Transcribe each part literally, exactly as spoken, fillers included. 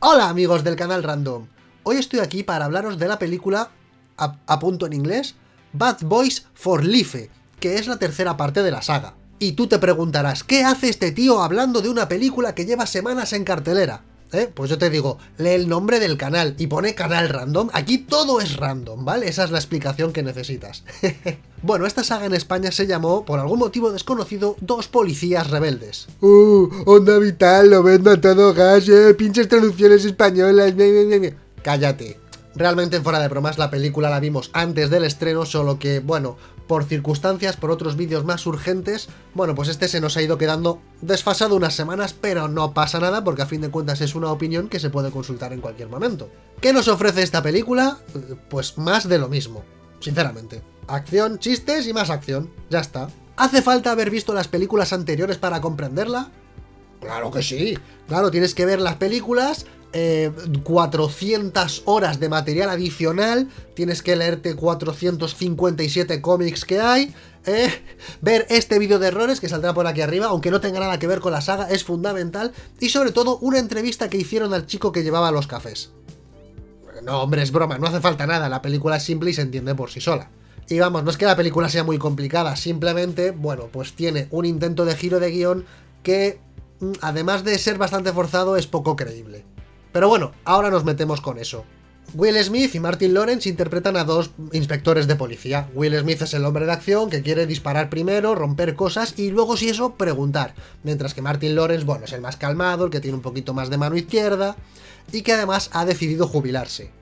Hola amigos del canal Random, hoy estoy aquí para hablaros de la película, a, a punto en inglés, Bad Boys for Life, que es la tercera parte de la saga. Y tú te preguntarás, ¿qué hace este tío hablando de una película que lleva semanas en cartelera? ¿Eh? Pues yo te digo, lee el nombre del canal y pone canal random, aquí todo es random, ¿vale? Esa es la explicación que necesitas. Bueno, esta saga en España se llamó, por algún motivo desconocido, Dos Policías Rebeldes. ¡Uh! Onda Vital, lo vendo a todo gas, eh, pinches traducciones españolas, bla, bla, bla, bla. Cállate. Realmente, fuera de bromas, la película la vimos antes del estreno, solo que, bueno, por circunstancias, por otros vídeos más urgentes, bueno, pues este se nos ha ido quedando desfasado unas semanas, pero no pasa nada, porque a fin de cuentas es una opinión que se puede consultar en cualquier momento. ¿Qué nos ofrece esta película? Pues más de lo mismo, sinceramente. Acción, chistes y más acción, ya está. ¿Hace falta haber visto las películas anteriores para comprenderla? Claro que sí, claro, tienes que ver las películas, eh, cuatrocientas horas de material adicional, tienes que leerte cuatrocientos cincuenta y siete cómics que hay, eh, ver este vídeo de errores que saldrá por aquí arriba, aunque no tenga nada que ver con la saga, es fundamental, y sobre todo una entrevista que hicieron al chico que llevaba los cafés. No, hombre, es broma, no hace falta nada, la película es simple y se entiende por sí sola. Y vamos, no es que la película sea muy complicada, simplemente, bueno, pues tiene un intento de giro de guión que, además de ser bastante forzado, es poco creíble. Pero bueno, ahora nos metemos con eso. Will Smith y Martin Lawrence interpretan a dos inspectores de policía. Will Smith es el hombre de acción que quiere disparar primero, romper cosas y luego, si eso, preguntar. Mientras que Martin Lawrence, bueno, es el más calmado, el que tiene un poquito más de mano izquierda y que además ha decidido jubilarse.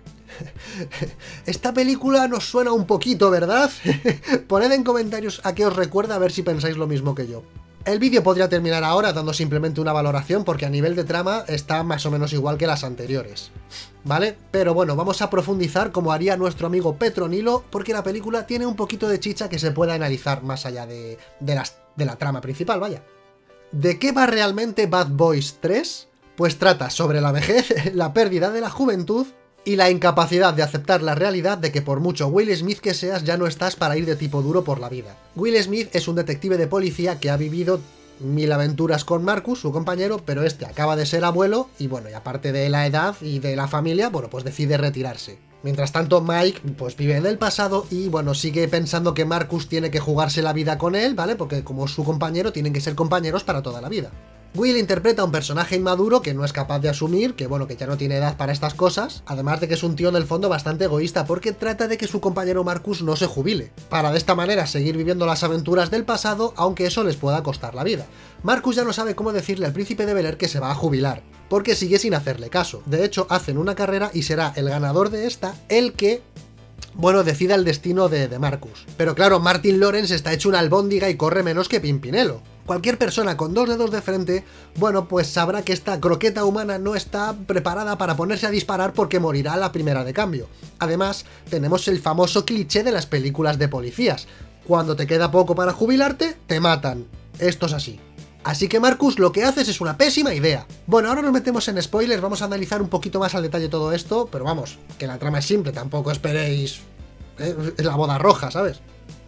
Esta película nos suena un poquito, ¿verdad? Poned en comentarios a qué os recuerda, a ver si pensáis lo mismo que yo. El vídeo podría terminar ahora dando simplemente una valoración porque a nivel de trama está más o menos igual que las anteriores, ¿vale? Pero bueno, vamos a profundizar como haría nuestro amigo Petronilo, porque la película tiene un poquito de chicha que se puede analizar más allá de, de, las, de la trama principal, vaya. ¿De qué va realmente Bad Boys tres? Pues trata sobre la vejez, la pérdida de la juventud y la incapacidad de aceptar la realidad de que por mucho Will Smith que seas, ya no estás para ir de tipo duro por la vida. Will Smith es un detective de policía que ha vivido mil aventuras con Marcus, su compañero, pero este acaba de ser abuelo y bueno, y aparte de la edad y de la familia, bueno, pues decide retirarse. Mientras tanto, Mike, pues vive en el pasado y, bueno, sigue pensando que Marcus tiene que jugarse la vida con él, ¿vale? Porque como su compañero, tienen que ser compañeros para toda la vida. Will interpreta a un personaje inmaduro que no es capaz de asumir, que bueno, que ya no tiene edad para estas cosas, además de que es un tío en el fondo bastante egoísta porque trata de que su compañero Marcus no se jubile, para de esta manera seguir viviendo las aventuras del pasado, aunque eso les pueda costar la vida. Marcus ya no sabe cómo decirle al príncipe de Bel-Air que se va a jubilar, porque sigue sin hacerle caso. De hecho, hacen una carrera y será el ganador de esta el que, bueno, decida el destino de, de Marcus. Pero claro, Martin Lawrence está hecho una albóndiga y corre menos que Pimpinelo. Cualquier persona con dos dedos de frente, bueno, pues sabrá que esta croqueta humana no está preparada para ponerse a disparar porque morirá a la primera de cambio. Además, tenemos el famoso cliché de las películas de policías. Cuando te queda poco para jubilarte, te matan. Esto es así. Así que Marcus, lo que haces es una pésima idea. Bueno, ahora nos metemos en spoilers, vamos a analizar un poquito más al detalle todo esto, pero vamos, que la trama es simple, tampoco esperéis eh, la boda roja, ¿sabes?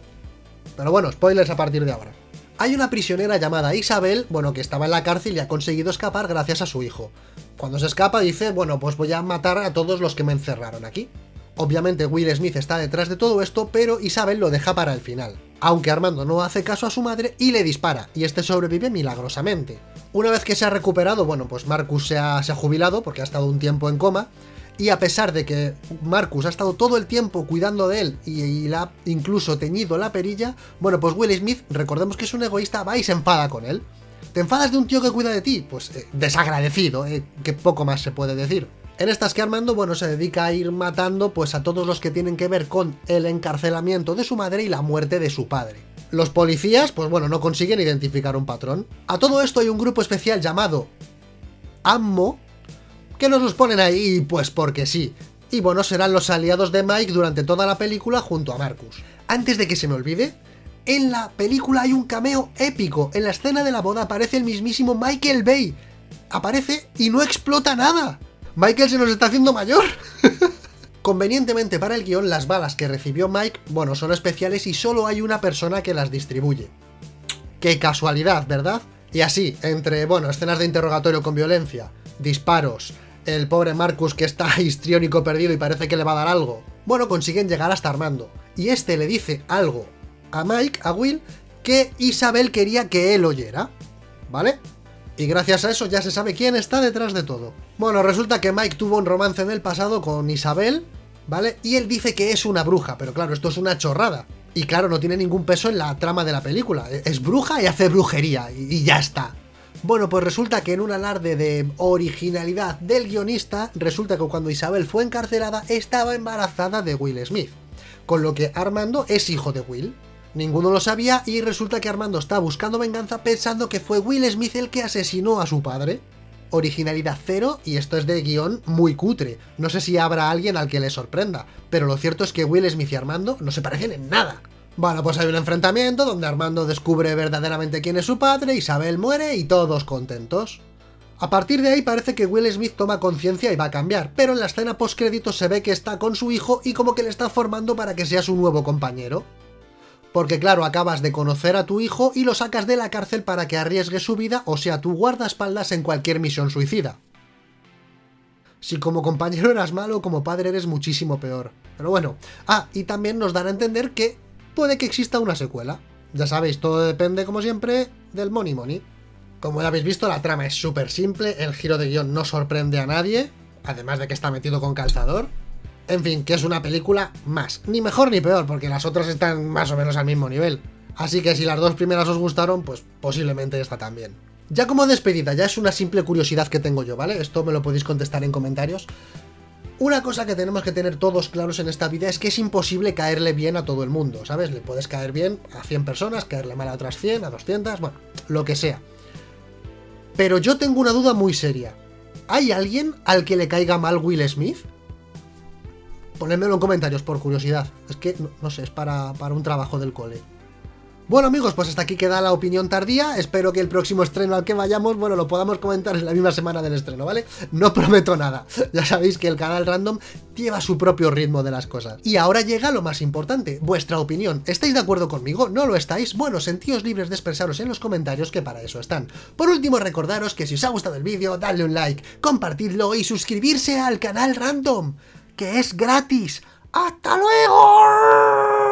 Pero bueno, spoilers a partir de ahora. Hay una prisionera llamada Isabel, bueno, que estaba en la cárcel y ha conseguido escapar gracias a su hijo. Cuando se escapa dice, bueno, pues voy a matar a todos los que me encerraron aquí. Obviamente Will Smith está detrás de todo esto, pero Isabel lo deja para el final. Aunque Armando no hace caso a su madre y le dispara, y este sobrevive milagrosamente. Una vez que se ha recuperado, bueno, pues Marcus se ha, se ha jubilado porque ha estado un tiempo en coma, y a pesar de que Marcus ha estado todo el tiempo cuidando de él y, y le ha incluso teñido la perilla, bueno, pues Will Smith, recordemos que es un egoísta, va y se enfada con él. ¿Te enfadas de un tío que cuida de ti? Pues eh, desagradecido, eh, que poco más se puede decir. En estas que Armando, bueno, se dedica a ir matando pues a todos los que tienen que ver con el encarcelamiento de su madre y la muerte de su padre. Los policías, pues bueno, no consiguen identificar un patrón. A todo esto hay un grupo especial llamado Ammo, que nos los ponen ahí pues porque sí. Y bueno, serán los aliados de Mike durante toda la película junto a Marcus. Antes de que se me olvide, en la película hay un cameo épico. En la escena de la boda aparece el mismísimo Michael Bay. Aparece y no explota nada. Michael se nos está haciendo mayor. Convenientemente para el guión, las balas que recibió Mike, bueno, son especiales y solo hay una persona que las distribuye. Qué casualidad, ¿verdad? Y así, entre, bueno, escenas de interrogatorio con violencia, disparos, el pobre Marcus que está histriónico perdido y parece que le va a dar algo. Bueno, consiguen llegar hasta Armando, y este le dice algo a Mike, a Will, que Isabel quería que él oyera, ¿vale? Y gracias a eso ya se sabe quién está detrás de todo. Bueno, resulta que Mike tuvo un romance en el pasado con Isabel, ¿vale? Y él dice que es una bruja, pero claro, esto es una chorrada. Y claro, no tiene ningún peso en la trama de la película. Es bruja y hace brujería, y ya está. Bueno, pues resulta que en un alarde de originalidad del guionista, resulta que cuando Isabel fue encarcelada estaba embarazada de Will Smith. Con lo que Armando es hijo de Will. Ninguno lo sabía y resulta que Armando está buscando venganza pensando que fue Will Smith el que asesinó a su padre. Originalidad cero, y esto es de guión muy cutre. No sé si habrá alguien al que le sorprenda, pero lo cierto es que Will Smith y Armando no se parecen en nada. Bueno, pues hay un enfrentamiento donde Armando descubre verdaderamente quién es su padre, Isabel muere y todos contentos. A partir de ahí parece que Will Smith toma conciencia y va a cambiar, pero en la escena postcréditos se ve que está con su hijo y como que le está formando para que sea su nuevo compañero. Porque claro, acabas de conocer a tu hijo y lo sacas de la cárcel para que arriesgue su vida o sea tu guardaespaldas en cualquier misión suicida. Si como compañero eras malo, como padre eres muchísimo peor. Pero bueno, ah, y también nos dan a entender que puede que exista una secuela. Ya sabéis, todo depende, como siempre, del money money. Como ya habéis visto, la trama es súper simple, el giro de guión no sorprende a nadie, además de que está metido con calzador. En fin, que es una película más, ni mejor ni peor, porque las otras están más o menos al mismo nivel. Así que si las dos primeras os gustaron, pues posiblemente esta también. Ya como despedida, ya es una simple curiosidad que tengo yo, ¿vale? Esto me lo podéis contestar en comentarios. Una cosa que tenemos que tener todos claros en esta vida es que es imposible caerle bien a todo el mundo, ¿sabes? Le puedes caer bien a cien personas, caerle mal a otras cien, a doscientas, bueno, lo que sea. Pero yo tengo una duda muy seria. ¿Hay alguien al que le caiga mal Will Smith? Ponedmelo en comentarios por curiosidad. Es que, no, no sé, es para, para un trabajo del cole. Bueno amigos, pues hasta aquí queda la opinión tardía. Espero que el próximo estreno al que vayamos, bueno, lo podamos comentar en la misma semana del estreno, ¿vale? No prometo nada. Ya sabéis que el canal Random lleva su propio ritmo de las cosas. Y ahora llega lo más importante, vuestra opinión. ¿Estáis de acuerdo conmigo? ¿No lo estáis? Bueno, sentíos libres de expresaros en los comentarios, que para eso están. Por último, recordaros que si os ha gustado el vídeo, dadle un like, compartidlo y suscribirse al canal Random, que es gratis. ¡Hasta luego!